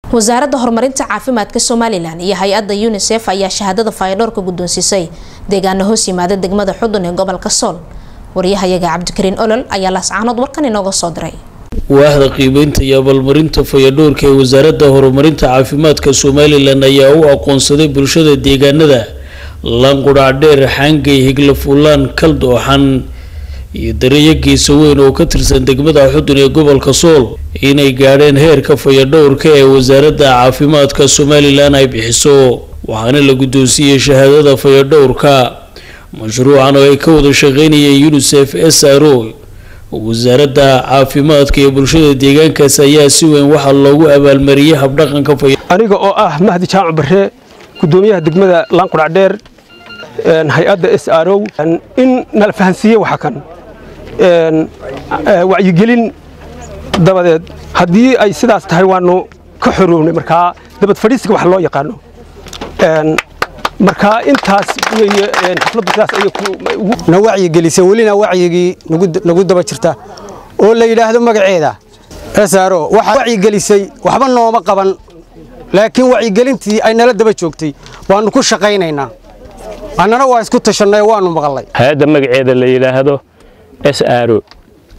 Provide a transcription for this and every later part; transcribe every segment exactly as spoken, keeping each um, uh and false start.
wasaaradda horumarinta caafimaadka Somaliland iyo hay'adda UNICEF ayaa shahaadada fayadhowrka guddoonsiisay deegaano hoos yimaada degmada Xudun ee gobolka Sool. wariyahayaga Cabdikariin Olol ayaa la saacanood warkan inooga soo diray. waaxda qiimeynta iyo abaalmarinta fayadhowrka ee wasaaradda horumarinta caafimaadka Somaliland ayaa u aqoonsaday bulshada deegaanada Lanqudhaadheer, Xangay, Higlafuulaan, Kaldooxan iyo Dareeyo Geeso weyn oo ka tirsan degmada Xudun ee gobolka Sool inay gaadheen heerka fayadhowrka ee wasaaradda caafimaadka Somaliland ay bixiso. waxaana la guddoonsiiyay shahaadada fayadhowrka mashruucan oo ay ka wada shaqeynayeen UNICEF, S R O, wasaaradda caafimaadka iyo bulshada deegaankaas ayaa si weyn waxa loogu abaalmariyay habdhaqanka fayadhowrka. aniga oo ah Mahdi Jaamac Barre, gudoomiyaha degmada Lanqudhaadheer, een hay'adda S R O, in nala fahansiiyay waxa kan een wacyigelin dabadeed haddii ay sidaas tahay waanu ka xorownay markaa dabad fadhiisiga wax loo yaqaano een markaa intaas weeye een xafladdu sidaas ay ku na wacyigelisay welina wacyigii nagu nagu daba jirta oo la yiraahdo magaceeda S R O waxa wacyigelisay waxba nooma qaban laakiin wacyigelintii ay nala daba joogtay waanu ku shaqaynaynaa annana waa isku tashanay waanu maqalay. hay'adda magaceeda la yiraahdo S R O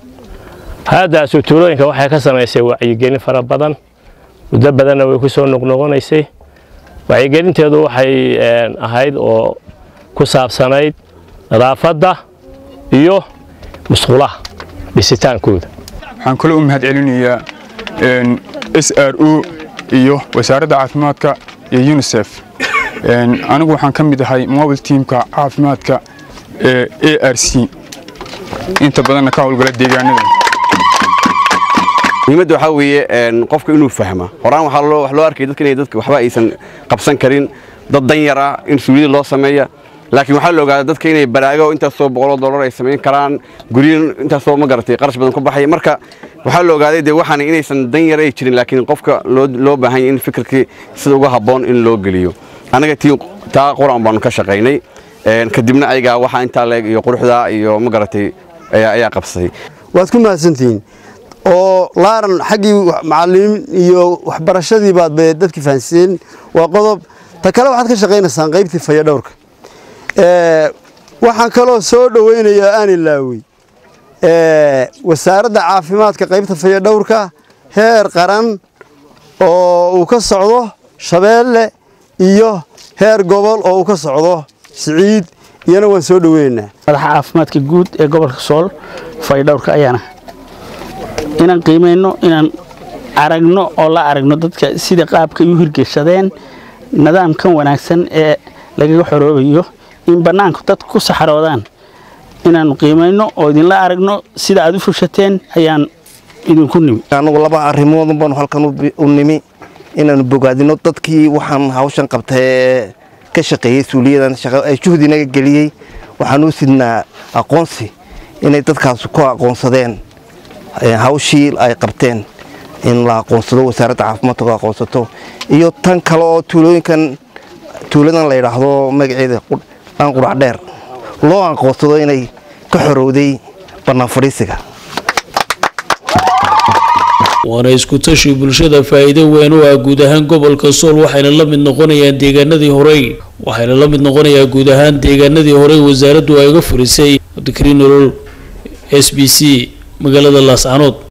هذا سوتولوينك waxay ka sameysay wacyigelin fara badan muddo badan way ku soo noqnoqonaysay. wacyigelinteedu waxay ahayd oo ku saabsanayd nadaafadda iyo musqulaha dhisitaankooda. waxaan kula u mahad celinayaa S R O iyo wasaaradda caafimaadka iyo UNICEF. anigu waxaan ka mid ahay mobile teamka caafimaadka ee A R C inta badan ka howlgala deegaanada. muhiimadu waxa weeye een qofka inuu fahmo horaan waxa loo wax loo arkay dadka inay dadka waxba aysan qabsan karin dad dan yar ah in suuliyo loo sameeyo laakiin waxa la ogaaday dadka inay baraago inta soo boqol dollar ay sameyn karaan guriin inta soo ma garatay qarash badan ku baxay marka waxa la ogaaday de waxaan inaysan dan yar ay jirin laakiin qofka loo loo baahan yahay in fikirkii sida uga haboon in loo geliyo anaga tii taa quraan baan ka shaqeynay een kadibna ayaga waxa inta leeg iyo quruxda iyo ma garatay ayaa ayaa qabsay. waad ku mahadsantiin oo laaran xaqii macallin iyo waxbarashadii baad dadkii fahansiin waa qodob ta kale waxaad ka shaqeynaysan qaybtii fayadhowrka ee waxaan kaloo soo dhaweynayaa aan ilaaway ee wasaaradda caafimaadka qaybta fayadhowrka heer qaran oo uu ka socdo Shabeelle iyo heer gobol oo uu ka socdo Siciid iyana waan soo dhaweynaa. madaxa caafimaadka guud ee gobolka Sool fayadhowrka ayaana inaan qiimeyno inaan aragno oo la aragno dadka sida qaabka ay u hirgashadeen nidaamkan wanaagsan ee laga xoroobayo in banaanka dad ku saxaroodaan inaan qiimeyno oo idin la aragno sida aad u fushateen ayaan idinku nimi. anagu laba arrimood baan halkan u nimi inaan bogaadino dadkii waxaan hawshan qabtay ka shaqeeyay suuliyadan shaqo ay juhdinaga galiyay waxaan u sidnaa aqoonsi inay dadkaas ku aqoonsadeen hawshii ay qabteen in la aqoonsado wasaaradda caafimaadka aqoonsato iyo tan kale oo tuulooyinkan tuuladan la yiraahdo magaceeda Lanqudhaadheer loo aqoonsado inay ka xorowday banaan fadhiisiga. waana isku tashi bulshada faa'iido weyn oo ah guud ahaan gobolka Sool waxayna la mid noqonayaan deegaanadii hore waxayna la mid noqonayaa guud ahaan deegaanadii hore wasaaraddu ay uga furisay. Cabdikariin Olol, S B C magaalada Laascaanood.